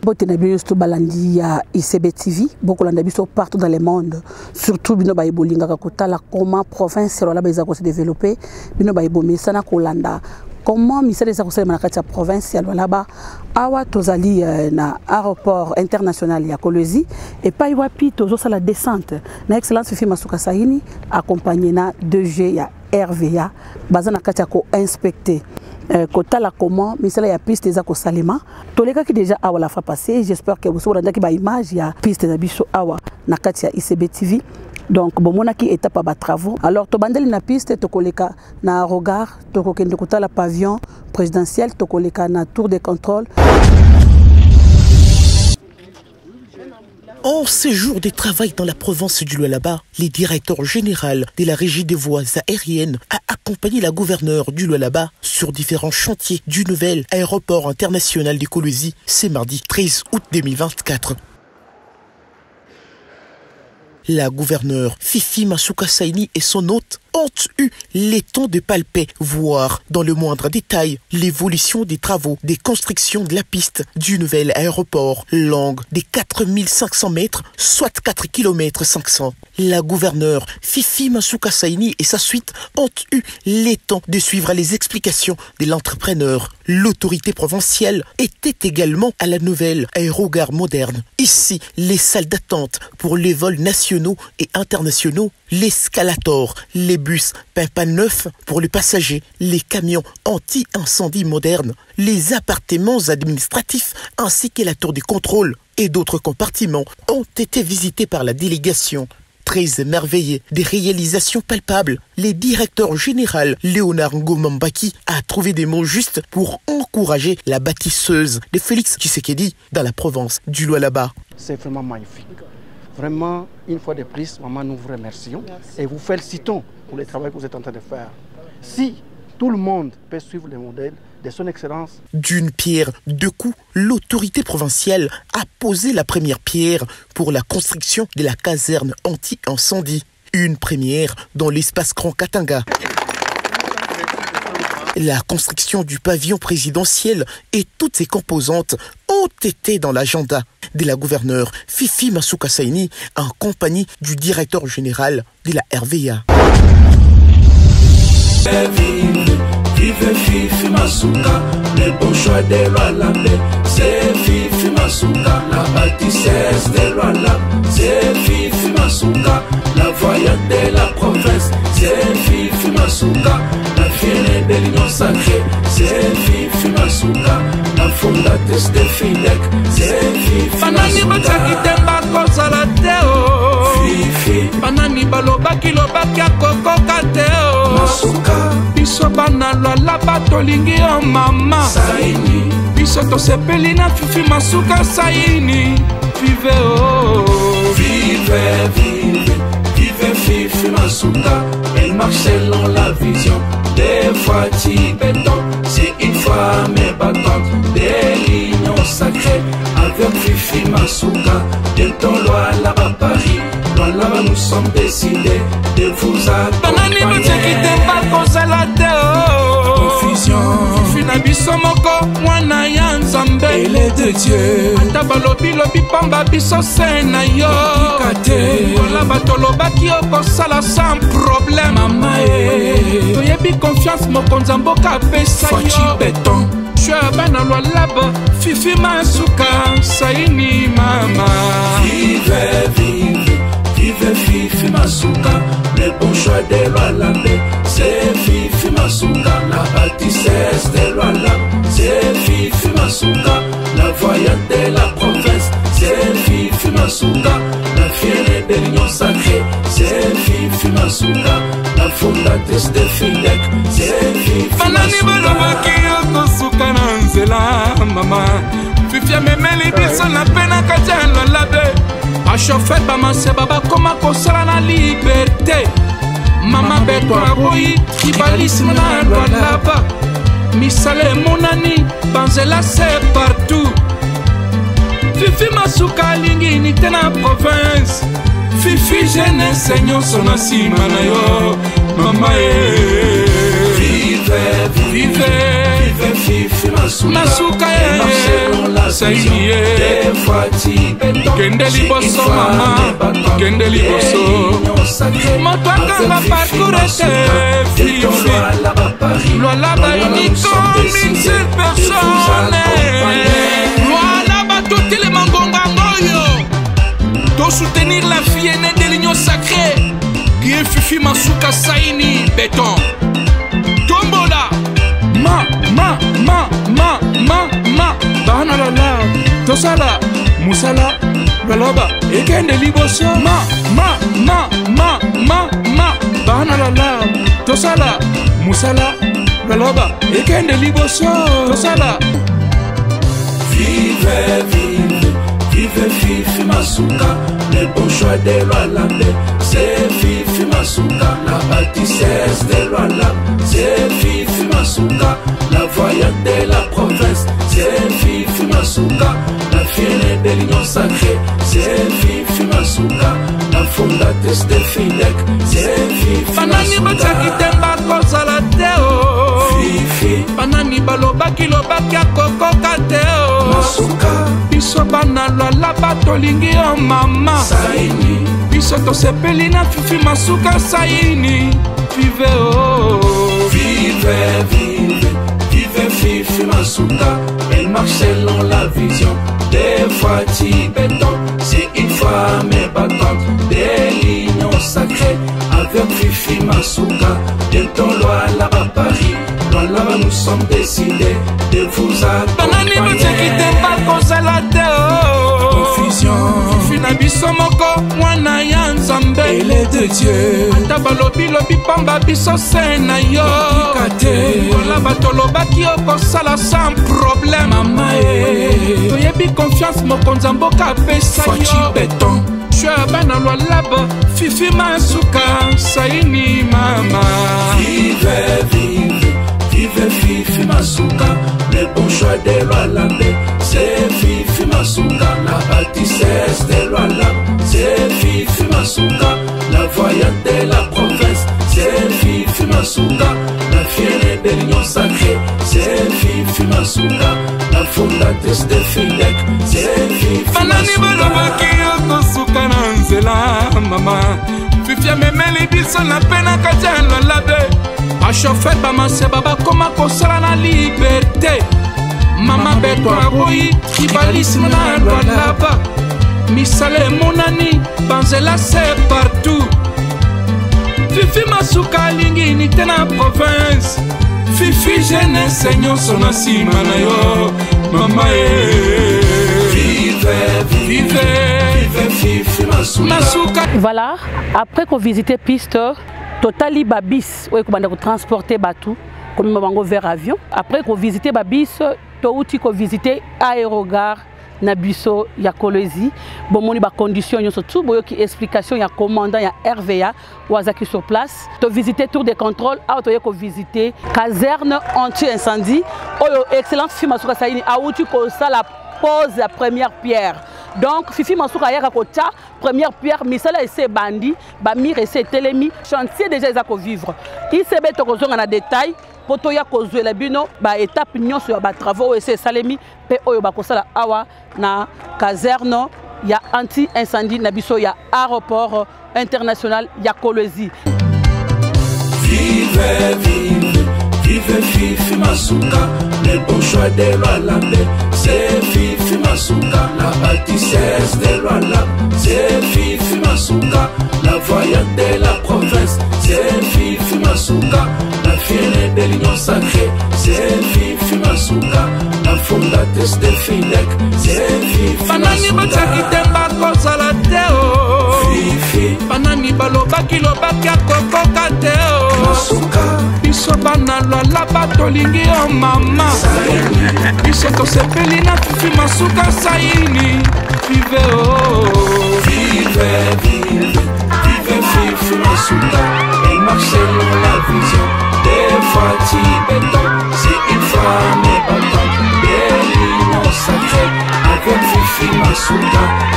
Botenabiso balandi ya ICB TV, beaucoup landabiso partout dans le monde, surtout bino baibolinga kakotala comment province la baiza ko se développer, bino baibomi sana kolanda comment misale za ko se manakati ya province ya là-bas awa tozali na aéroport international ya Kolwezi et pas wapi tozo sala descente na excellence Fifi Masuka Saini accompagné na 2G ya RVA bazana kati ya ko inspecter kotala comment misala ya piste za ko salema toleka ki déjà awa la fois passée, j'espère que vous saurez ndaki ba image ya piste na biso awa na kati ya ICB TV. Donc bomona ki étape ba travaux. Alors to bandeli na piste to koleka na regard to kokende kotala pavillon présidentiel to koleka na tour de contrôle. En séjour de travail dans la province du Lualaba, le directeur général de la régie des voies aériennes a accompagné la gouverneure du Lualaba sur différents chantiers du nouvel aéroport international de Kolwezi ce mardi 13 août 2024. La gouverneure Fifi Masuka Saini et son hôte ont eu le temps de palper, voir dans le moindre détail l'évolution des travaux de construction de la piste du nouvel aéroport, longue de 4500 mètres, soit 4 km 500. La gouverneure Fifi Masuka Saini et sa suite ont eu le temps de suivre les explications de l'entrepreneur. L'autorité provinciale était également à la nouvelle aérogare moderne. Ici, les salles d'attente pour les vols nationaux et internationaux, l'escalator, les bus Pimpa neufs pour les passagers, les camions anti-incendie modernes, les appartements administratifs ainsi que la tour de contrôle et d'autres compartiments ont été visités par la délégation. Très émerveillé des réalisations palpables, le directeur général Léonard Ngomambaki a trouvé des mots justes pour encourager la bâtisseuse de Félix Tshisekedi dans la province du Lualaba. C'est vraiment magnifique. Vraiment, une fois de plus, maman, nous vous remercions et vous félicitons pour le travail que vous êtes en train de faire. Si tout le monde peut suivre le modèle de son excellence. D'une pierre deux coups, l'autorité provinciale a posé la première pierre pour la construction de la caserne anti-incendie. Une première dans l'espace Grand Katanga. La construction du pavillon présidentiel et toutes ses composantes ont été dans l'agenda de la gouverneure Fifi Masuka Saini en compagnie du directeur général de la RVA. Vive Fifi Masuka, le bon choix de Lualaba. C'est Fifi Masuka, la bâtisseuse de Lualaba. C'est Fifi Masuka, la voyante de la province. C'est Fifi Masuka, la fière de l'union sacrée. C'est Fifi Masuka, la fondatrice de FIDEC. C'est Fifi Masuka. Fifi Banani balobaki lobaki akoko teo Masuka. Biso bana Lualaba tolingi o mama Saini. Biso tosepeli na Fifi Masuka Saini. Vive oh. Vive, vive, vive Fifi Masuka. Elle marche selon la vision des fois Tibetan. C'est une femme battante de l'union sacrée. Avec Fifi Masuka, de ton Lualaba Paris. Lualaba nous sommes décidés de vous accompagner. Banani botsekite bakozala teo Confusion. Fifi na biso moko mwana ya Nzambe. Elle de Dieu. Ata balobi lobi pamba biso se na yo. Lualaba tolobaki okosala sans problème. Mama e toyebi confiance mokonzi mboka apesa yo béton. bana Lualaba Fifi Masuka Saini mama. Vive, vive, vive Fifi Masuka, le bon choix de Lualaba. C'est Fifi Masuka, la bâtisseuse de Lualaba. C'est Fifi Masuka, la voyante de la province. C'est Fifi Masuka, la fière de l'union sacrée. C'est Fifi Masuka, la fondatrice de FIDEC. C'est Fifi Banani balobaki okosuka na nzela mama. Fifi amemeli biso na pena kati ya Lualaba. Achofe bamaseba bakoma kosala na liberté. Mama beto aboyi kibalisme na Lualaba. Misala emonani banzela se partout. Fifi Masuka alingi unité na province. Fifi jeunesse nyonso na nsima na yo mama e. Vive, vive, vive Fifi Masuka. Masuka Elle marche selon la Saini Kende liboso mama Kende liboso Moto akanga parcours Fifi Lola ba unico 1000 personnes Lola ba toutes les mangonga ngoyo To soutenir la fille aînée de l'union sacrée qui est Fifi Masuka Saini Béton Tombola Bana lala Tosala Musala Laloba Ekende liboso Bana lala Tosala Musala Laloba Ekende liboso Tosala Vive Fifi Masuka, le bon choix de l'Olambe. C'est Fifi Masuka, la bâtissesse de l'Olambe. C'est Fifi Masuka, la voyante de la province. C'est Fifi Masuka, la fière de l'union sacrée. C'est Fifi Masuka, la fondatrice de Fidec. C'est Fifi Masuka. Fifi Panani balobaki lobaki akoko kateo Masuka Biso bana lala batolingi o mama Saini Biso tosepeli na Fifi Masuka Saini Vive oh Vive Fifi Masuka. Elle marche selon la vision des fois Tibetan. C'est une femme battante des lignes sacrées. Avec Fifi Masuka bientôt Loala à Paris. Loala nous sommes décidés de vous accompagner. Banani batekite bakozala te Confusion Fifi na biso moko mwana ya Nzambe Elle est de Dieu. Ata balobi lobi pamba biso se na yo Ola batolobaki okosala sans problème Mama Toyebi confiance mokonzi mboka apesa yo Béton Bana Loalaba Fifi Masuka Saini mama Vive Fifi Masuka, le bon choix de l'Olambe. C'est Fifi Masuka, la bâtissesse de l'Olambe. C'est Fifi Masuka, la voyante de la province. C'est Fifi Masuka, la fière de l'union sacrée. C'est Fifi Masuka, la fondatrice de Fidec. C'est Fifi Masuka na nzela mama Fifi amemeli biso na pena katia Loalabe Achofe bamase baba koma kosala na liberté Mama beto aboyi kibalisimo na Loalaba Misale monani banzela c'est partout Fifi Masuka alingi unité na province Fifi jeunesse nyonso na nsima na yo mama Vive Fifi Masuka. Voilà, après qu'on visite piste, totali babis, ouais, qu'on va transporter bateau, comme on vers avion. Après qu'on visite babis, touti qu'on visite aérogare, nabiso ya Kolwezi. Bon, moni ba condition surtout, boyo qui explication ya commandant ya RVA wazaki sur place. To visiter tour de contrôle, a to ko visiter caserne anti-incendie. Oyo excellente Fifi Masuka Saini, a outi ko sala pose la première pierre. Donc Fifi Masuka yaka kota première pierre misala ese bandi ba mire ese telemi chantier déjà ezako vivre. ICB to kozonga na détail poto ya kozwela bino ba étape nyonso ya ba travaux ese salemi pe oyo ba kosala awa na caserne ya anti incendie na biso ya aéroport international ya Kolwezi. Vive Fifi Masuka, le bon choix de l'Olambe. C'est Fifi Masuka, la bâtissesse de l'Olambe. C'est Fifi Masuka, la voyante de la province. C'est Fifi Masuka, la fière de l'union sacrée. C'est Fifi Masuka, la fondatrice de Fidec. C'est Fifi Masuka. Fifi Banani balobaki lobaki akoko kateo Masuka Biso bana Loalaba tolingi o mama Biso tosepeli na Fifi Masuka Saini Vive oh Vive Fifi Masuka. Elle marche selon la vision des fois Tibetan. C'est une femme battante des lignes sacrées. Avec Fifi Masuka